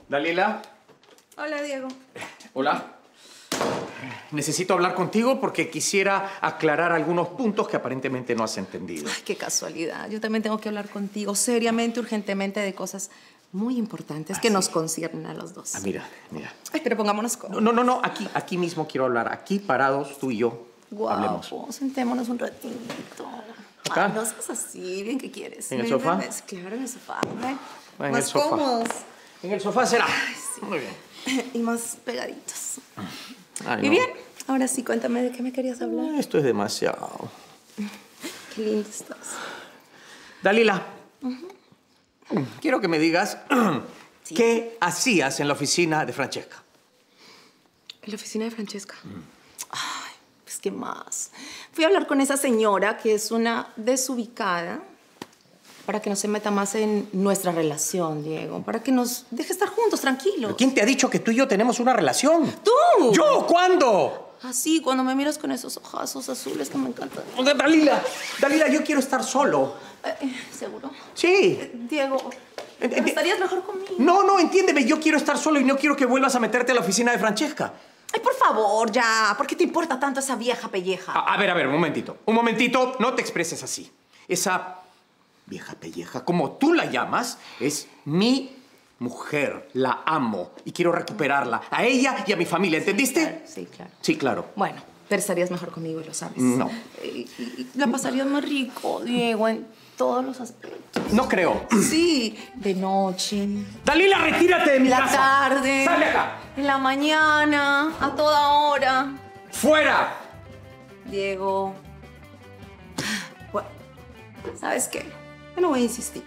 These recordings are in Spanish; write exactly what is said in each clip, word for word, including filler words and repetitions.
Dalila. Hola, Diego. Hola. Necesito hablar contigo porque quisiera aclarar algunos puntos que aparentemente no has entendido. Ay, qué casualidad. Yo también tengo que hablar contigo seriamente, urgentemente, de cosas muy importantes Ah, que sí. nos conciernen a los dos. Ah, mira, mira. Ay, pero pongámonos cómodos. No, no, no, aquí, aquí mismo quiero hablar. Aquí parados, tú y yo. Guapo, Hablemos. sentémonos un ratito. ¿Acá? Ay, no seas así, bien que quieres. ¿En el Ven, sofá? ven, ven. Claro, en el sofá. Ven. En Más el sofá. cómodos. En el sofá será. Ay, sí. Muy bien. Y más pegaditos. Ay, ¿Y no. bien? Ahora sí, cuéntame de qué me querías hablar. Esto es demasiado. Qué lindo estás. Dalila, quiero que me digas Sí. qué hacías en la oficina de Francesca. En la oficina de Francesca. Ay, pues qué más. Fui a hablar con esa señora que es una desubicada para que no se meta más en nuestra relación, Diego. Para que nos deje estar juntos, tranquilos. ¿Quién te ha dicho que tú y yo tenemos una relación? ¡Tú! ¿Yo? ¿Cuándo? Así, cuando me miras con esos ojazos azules que me encantan. Dalila, Dalila, yo quiero estar solo. Eh, eh, ¿Seguro? Sí. Eh, Diego, Ent- ent- ¿estarías mejor conmigo? No, no, entiéndeme. Yo quiero estar solo y no quiero que vuelvas a meterte a la oficina de Francesca. Ay, por favor, ya. ¿Por qué te importa tanto esa vieja pelleja? A, a ver, a ver, un momentito. Un momentito, no te expreses así. Esa vieja pelleja, como tú la llamas, es mi mujer. La amo y quiero recuperarla. A ella y a mi familia, ¿entendiste? Claro, sí, claro. Sí, claro. Bueno, pero estarías mejor conmigo y lo sabes. No. Y, y- y la pasarías más rico, Diego, en todos los aspectos. No creo. Sí, de noche, Dalila, retírate de mi la casa. tarde, ¡Sale acá! en la mañana, a toda hora. ¡Fuera! Diego. Bueno, ¿sabes qué? Yo no voy a insistir.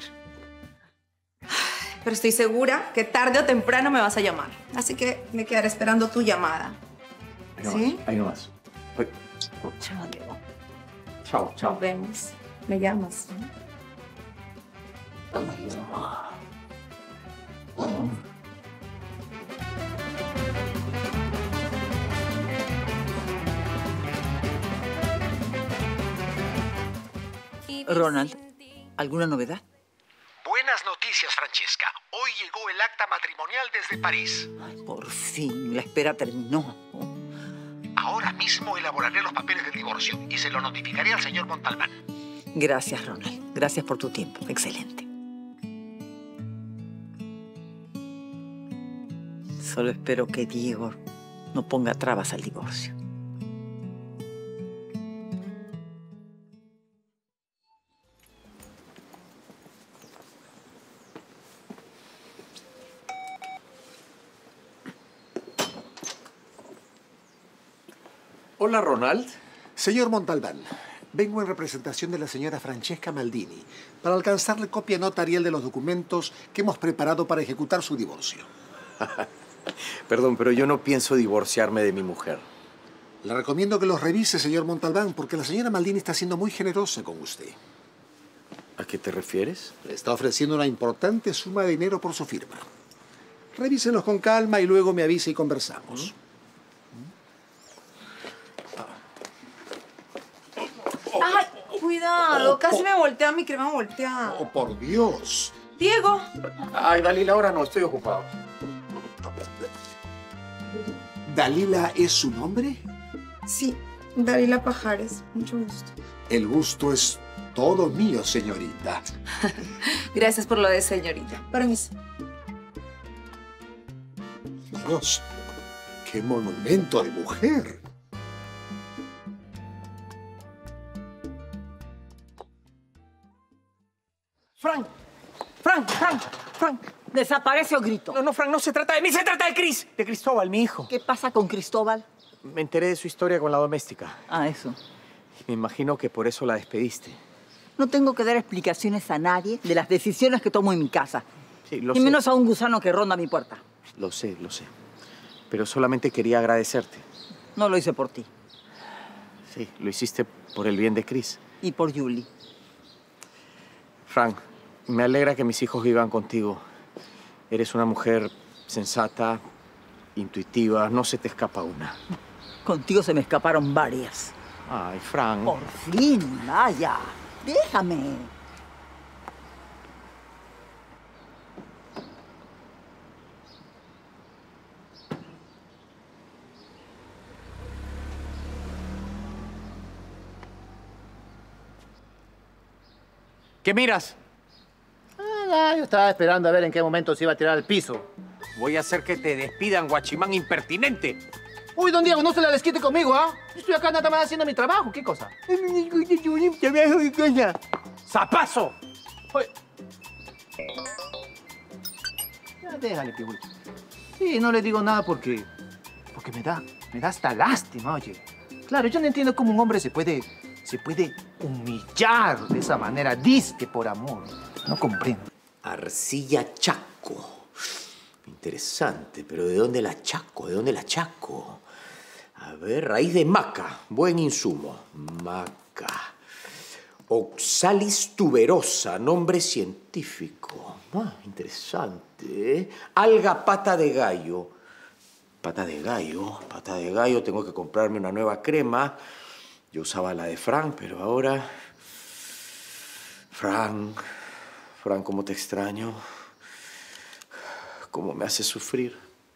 Pero estoy segura que tarde o temprano me vas a llamar. Así que me quedaré esperando tu llamada. Ahí no ¿Sí? más, ahí no más. Ay, Chao, Diego. Chao, chao. Nos vemos. Me llamas. Ronald, ¿alguna novedad? Buenas noticias, Francesca. Hoy llegó el acta matrimonial desde París. Ay, por fin, la espera terminó. Ahora mismo elaboraré los papeles del divorcio y se lo notificaré al señor Montalbán. Gracias, Ronald. Gracias por tu tiempo. Excelente. Solo espero que Diego no ponga trabas al divorcio. Hola, Ronald. Señor Montalbán, vengo en representación de la señora Francesca Maldini para alcanzarle copia notarial de los documentos que hemos preparado para ejecutar su divorcio. Perdón, pero yo no pienso divorciarme de mi mujer. Le recomiendo que los revise, señor Montalbán, porque la señora Maldini está siendo muy generosa con usted. ¿A qué te refieres? Le está ofreciendo una importante suma de dinero por su firma. Revísenlos con calma y luego me avisa y conversamos. ¡Ay, cuidado! Casi me voltea mi crema volteada. ¡Oh, por Dios! Diego. Ay, Dalila, ahora no, estoy ocupado. ¿Dalila es su nombre? Sí, Dalila Pajares. Mucho gusto. El gusto es todo mío, señorita. Gracias por lo de señorita. Permiso. Dios, qué monumento de mujer. Frank, Frank, Frank, Frank, desaparece o grito. No, no, Frank, no se trata de mí, se trata de Chris. De Cristóbal, mi hijo. ¿Qué pasa con Cristóbal? Me enteré de su historia con la doméstica. Ah, eso. Me imagino que por eso la despediste. No tengo que dar explicaciones a nadie de las decisiones que tomo en mi casa. Sí, lo y sé. menos a un gusano que ronda mi puerta. Lo sé, lo sé. Pero solamente quería agradecerte. No lo hice por ti. Sí, lo hiciste por el bien de Chris. Y por Julie. Frank, me alegra que mis hijos vivan contigo. Eres una mujer sensata, intuitiva, no se te escapa una. Contigo se me escaparon varias. Ay, Frank. Por fin, vaya. Déjame. ¿Qué miras? Ah, yo estaba esperando a ver en qué momento se iba a tirar al piso. Voy a hacer que te despidan, guachimán impertinente. Uy, don Diego, no se la desquite conmigo, ¿ah? Yo estoy acá nada más haciendo mi trabajo. ¿Qué cosa? ¡Zapazo! Oye. Ya, déjale, Pigüey. Sí, no le digo nada porque... Porque me da... Me da hasta lástima, oye. Claro, yo no entiendo cómo un hombre se puede... Se puede humillar de esa manera, disque por amor. No comprendo. Arcilla Chaco. Interesante, pero ¿de dónde la chaco? ¿De dónde la chaco? A ver, raíz de maca. Buen insumo. Maca. Oxalis tuberosa, nombre científico. Ah, interesante, ¿eh? Alga pata de gallo. Pata de gallo, pata de gallo. Tengo que comprarme una nueva crema. Yo usaba la de Frank, pero ahora... Frank, Frank, ¿cómo te extraño? ¿Cómo me hace sufrir?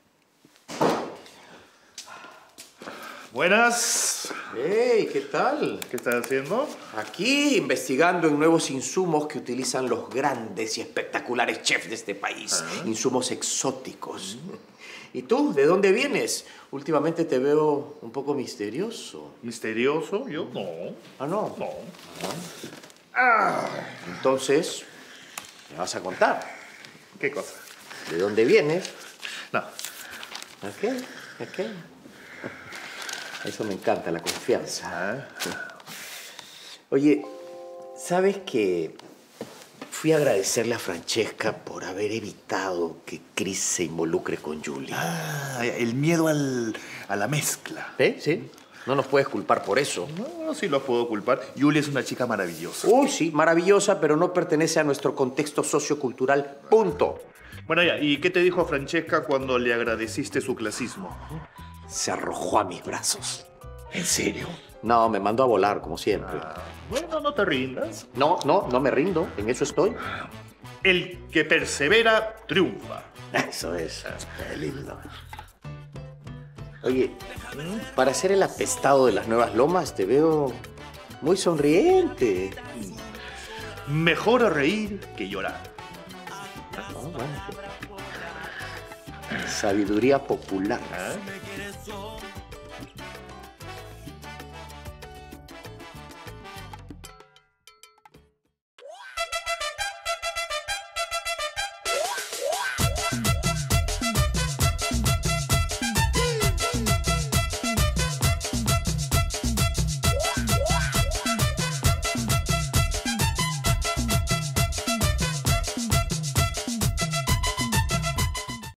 Buenas. ¡Hey! ¿Qué tal? ¿Qué estás haciendo? Aquí, investigando en nuevos insumos que utilizan los grandes y espectaculares chefs de este país. Ah. Insumos exóticos. ¿Y tú? ¿De dónde vienes? Últimamente te veo un poco misterioso. ¿Misterioso? Yo no. ¿Ah, no? No. Ah. Entonces, ¿me vas a contar? ¿Qué cosa? ¿De dónde vienes? No. ¿A qué? ¿A qué? Eso me encanta, la confianza. Ah. Oye, ¿sabes que fui a agradecerle a Francesca por haber evitado que Chris se involucre con Julie? Ah, el miedo al, a la mezcla. ¿Eh? Sí. No nos puedes culpar por eso. No, sí lo puedo culpar. Julie es una chica maravillosa. Uy, sí, maravillosa, pero no pertenece a nuestro contexto sociocultural. Punto. Bueno, ya, ¿y qué te dijo Francesca cuando le agradeciste su clasismo? Se arrojó a mis brazos. ¿En serio? No, me mandó a volar, como siempre. Ah, bueno, no te rindas. No, no, no me rindo. En eso estoy. El que persevera, triunfa. Eso es. Qué lindo. Oye, para ser el apestado de las Nuevas Lomas, te veo muy sonriente. Mejor reír que llorar. No, bueno. Sabiduría popular. ¿Ah?